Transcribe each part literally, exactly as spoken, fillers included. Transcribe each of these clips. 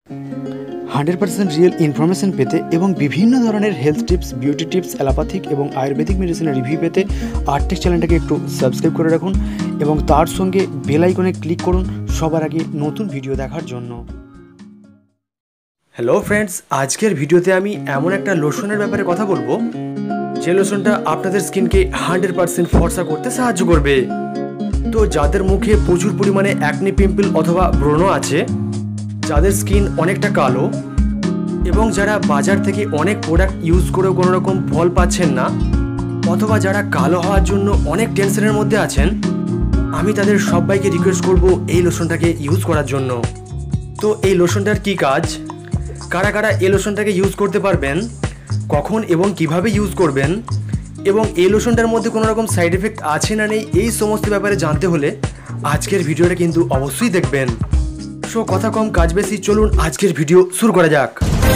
Hundred percent real information পেতে এবং বিভিন্ন ধরনের health tips, beauty tips, allopathic এবং আয়ুর্বেদিক মেডিসিনের রিভিউ পেতে আর্টেক চ্যানেলটাকে একটু সাবস্ক্রাইব করে রাখুন এবং তার সঙ্গে বেল আইকনে ক্লিক করুন সবার আগে নতুন ভিডিও দেখার জন্য। হ্যালো ফ্রেন্ডস, আজকের ভিডিওতে আমি এমন একটা লোশনের ব্যাপারে কথা বলবো যে লোশনটা আপনাদের স্কিনকে হান্ড্রেড পার্সেন্ট ফর্সা করতে সাহায্য করবে। তো যাদের মুখে প্রচুর পরিমাণে অ্যাকনি পিম্পল অথবা ব্রণ আছে, যাদের স্কিন অনেকটা কালো এবং যারা বাজার থেকে অনেক প্রোডাক্ট ইউজ করেও কোনো রকম ফল পাচ্ছেন না, অথবা যারা কালো হওয়ার জন্য অনেক টেনশনের মধ্যে আছেন, আমি তাদের সবাইকে রিকোয়েস্ট করব এই লোশনটাকে ইউজ করার জন্য। তো এই লোশনটার কি কাজ, কারা কারা এই লোশনটাকে ইউজ করতে পারবেন, কখন এবং কিভাবে ইউজ করবেন, এবং এই লোশনটার মধ্যে কোনো রকম সাইড এফেক্ট আছে না নেই, এই সমস্ত ব্যাপারে জানতে হলে আজকের ভিডিওটা কিন্তু অবশ্যই দেখবেন। সো কথা কম কাজ বেশি, চলুন আজকের ভিডিও শুরু করা যাক।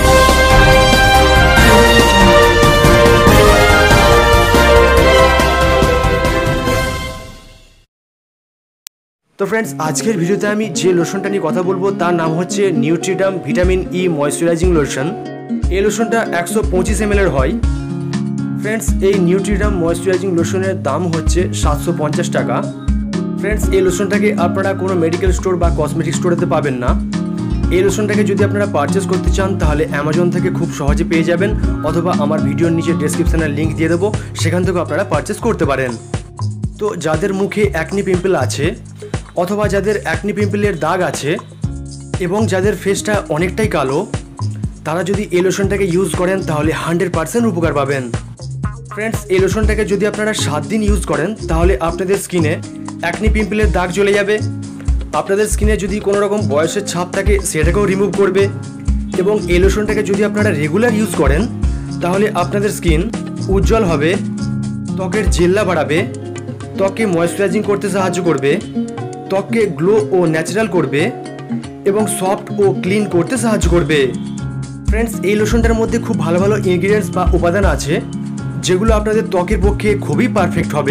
তো ফ্রেন্ডস, আজকের ভিডিওতে আমি যে লোশনটা নিয়ে কথা বলবো তার নাম হচ্ছে Nutridam vitamin E moisturising lotion. এই লোশনটা একশো পঁচিশ এম এল এর হয়। ফ্রেন্ডস, এই নিউট্রিডাম ময়েশ্চারাইজিং লোশনের দাম হচ্ছে সাতশো পঞ্চাশ টাকা। ফ্রেন্ডস, এই লোশনটাকে আপনারা কোনো মেডিকেল স্টোর বা কসমেটিক স্টোরেতে পাবেন না। এই লোশনটাকে যদি আপনারা পারচেস করতে চান তাহলে অ্যামাজন থেকে খুব সহজে পেয়ে যাবেন, অথবা আমার ভিডিওর নিচে ডেসক্রিপশানের লিঙ্ক দিয়ে দেবো, সেখান থেকেও আপনারা পারচেস করতে পারেন। তো যাদের মুখে অ্যাকনি পিম্পল আছে, অথবা যাদের অ্যাকনি পিম্পলের দাগ আছে এবং যাদের ফেসটা অনেকটাই কালো, তারা যদি এই লোশনটাকে ইউজ করেন তাহলে হান্ড্রেড পার্সেন্ট উপকার পাবেন। ফ্রেন্ডস, এই লোশনটাকে যদি আপনারা সাত দিন ইউজ করেন তাহলে আপনাদের স্কিনে অ্যাকনি পিম্পলের দাগ চলে যাবে। আপনাদের স্কিনে যদি কোনো রকম বয়সের ছাপ থাকে সেটাকেও রিমুভ করবে। এবং এই লোশনটাকে যদি আপনারা রেগুলার ইউজ করেন তাহলে আপনাদের স্কিন উজ্জ্বল হবে, ত্বকের জেল্লা বাড়াবে, ত্বককে ময়েশ্চারাইজিং করতে সাহায্য করবে, ত্বককে গ্লো ও ন্যাচারাল করবে এবং সফট ও ক্লিন করতে সাহায্য করবে। ফ্রেন্ডস, এই লোশনটার মধ্যে খুব ভালো ভালো ইনগ্রিডিয়েন্টস বা উপাদান আছে যেগুলো আপনাদের ত্বকের পক্ষে খুবই পারফেক্ট হবে।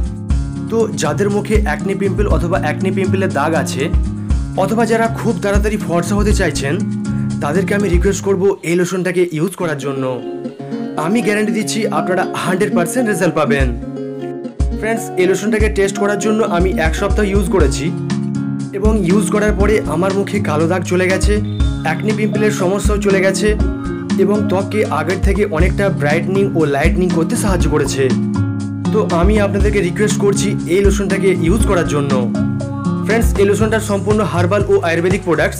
তো যাদের মুখে অ্যাকনি পিম্পল অথবা অ্যাকনি পিম্পলের দাগ আছে, অথবা যারা খুব তাড়াতাড়ি ফর্সা হতে চাইছেন, তাদেরকে আমি রিকোয়েস্ট করব এই লোশনটাকে ইউজ করার জন্য। আমি গ্যারান্টি দিচ্ছি আপনারা হান্ড্রেড পার্সেন্ট রেজাল্ট পাবেন। ফ্রেন্ডস, এই লোশনটাকে টেস্ট করার জন্য আমি এক সপ্তাহ ইউজ করেছি এবং ইউজ করার পরে আমার মুখে কালো দাগ চলে গেছে, অ্যাকনি পিম্পলের সমস্যাও চলে গেছে এবং ত্বককে আগের থেকে অনেকটা ব্রাইটনিং ও লাইটনিং করতে সাহায্য করেছে। তো আমি আপনাদেরকে রিকোয়েস্ট করছি এই লোশনটাকে ইউজ করার জন্য। ফ্রেন্ডস, এই লোশনটার সম্পূর্ণ হার্বাল ও আয়ুর্বেদিক প্রোডাক্টস,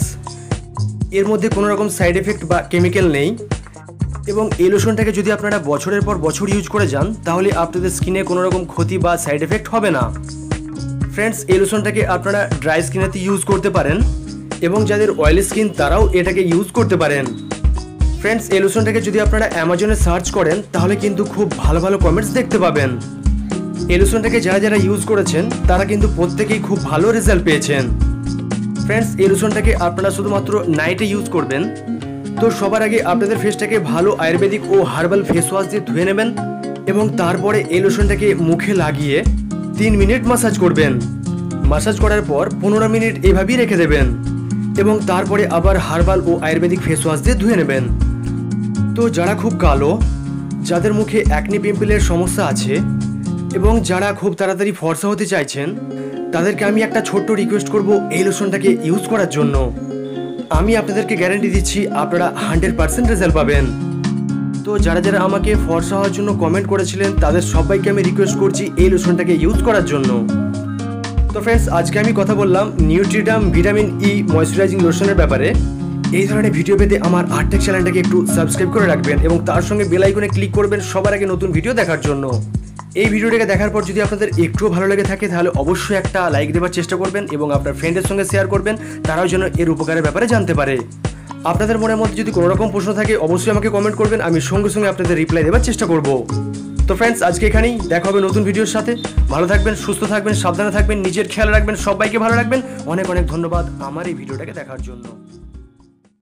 এর মধ্যে কোনো রকম সাইড এফেক্ট বা কেমিক্যাল নেই। এবং এই লোশনটাকে যদি আপনারা বছরের পর বছর ইউজ করে যান তাহলে আপনাদের স্কিনে কোনো রকম ক্ষতি বা সাইড এফেক্ট হবে না। ফ্রেন্ডস, এই লোশনটাকে আপনারা ড্রাই স্কিনেতে ইউজ করতে পারেন এবং যাদের অয়েলি স্কিন তারাও এটাকে ইউজ করতে পারেন। ফ্রেন্ডস, এই লোশনটাকে যদি আপনারা অ্যামাজনে সার্চ করেন তাহলে কিন্তু খুব ভালো ভালো কমেন্টস দেখতে পাবেন। এই লোশনটাকে যারা যারা ইউজ করেছেন তারা কিন্তু প্রত্যেকেই খুব ভালো রেজাল্ট পেয়েছেন। ফ্রেন্ডস, এই লোশনটাকে আপনারা শুধুমাত্র নাইটে ইউজ করবেন। তো সবার আগে আপনাদের ফেসটাকে ভালো আয়ুর্বেদিক ও হার্বাল ফেস ওয়াশ দিয়ে ধুয়ে নেবেন এবং তারপরে এই লোশনটাকে মুখে লাগিয়ে তিন মিনিট মাসাজ করবেন। মাসাজ করার পর পনেরো মিনিট এভাবেই রেখে দেবেন এবং তারপরে আবার হার্বাল ও আয়ুর্বেদিক ফেস ওয়াশ দিয়ে ধুয়ে নেবেন। তো যারা খুব কালো, যাদের মুখে অ্যাকনি পিম্পলের সমস্যা আছে এবং যারা খুব তাড়াতাড়ি ফর্সা হতে চাইছেন, তাদেরকে আমি একটা ছোট্ট রিকোয়েস্ট করব এই লোশনটাকে ইউজ করার জন্য। আমি আপনাদেরকে গ্যারান্টি দিচ্ছি আপনারা হান্ড্রেড পার্সেন্ট রেজাল্ট পাবেন। তো যারা যারা আমাকে ফর্সা হওয়ার জন্য কমেন্ট করেছিলেন তাদের সবাইকে আমি রিকোয়েস্ট করছি এই লোশনটাকে ইউজ করার জন্য। তো ফ্রেন্ডস, আজকে আমি কথা বললাম নিউট্রিডাম ভিটামিন ই ময়েশ্চারাইজিং লোশনের ব্যাপারে। এই ধরনের ভিডিও পেতে আমার আর্টেক চ্যানেলটাকে একটু সাবস্ক্রাইব করে রাখবেন এবং তার সঙ্গে বেল আইকনে ক্লিক করবেন সবার আগে নতুন ভিডিও দেখার জন্য। এই ভিডিওটাকে দেখার পর যদি আপনাদের একটুও ভালো লেগে থাকে তাহলে অবশ্যই একটা লাইক দেওয়ার চেষ্টা করবেন এবং আপনার ফ্রেন্ডের সঙ্গে শেয়ার করবেন, তারাও যেন এর উপকারের ব্যাপারে জানতে পারে। আপনাদের মনের মধ্যে যদি কোনো রকম প্রশ্ন থাকে অবশ্যই আমাকে কমেন্ট করবেন, আমি সঙ্গে সঙ্গে আপনাদের রিপ্লাই দেওয়ার চেষ্টা করব। তো ফ্রেন্ডস, আজকে এখানেই দেখা হবে নতুন ভিডিওর সাথে। ভালো থাকবেন, সুস্থ থাকবেন, সাবধানে থাকবেন, নিজের খেয়াল রাখবেন, সবাইকে ভালো রাখবেন। অনেক অনেক ধন্যবাদ আমার এই ভিডিওটাকে দেখার জন্য।